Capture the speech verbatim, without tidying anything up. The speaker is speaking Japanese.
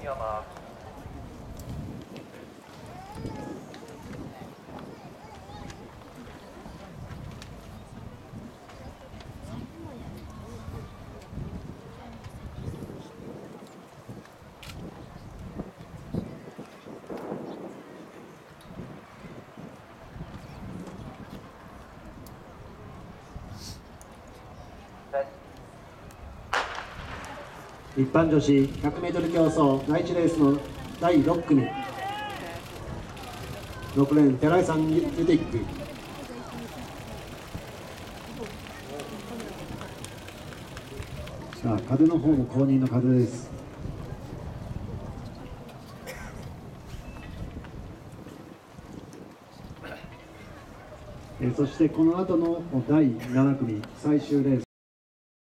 山。 一般女子 ひゃくメートル 競走だいいちレースのだいろっ組、ろくレーン寺井さんユティック、さあ風の方も公認の風です。えーそしてこの後のだいなな組最終レース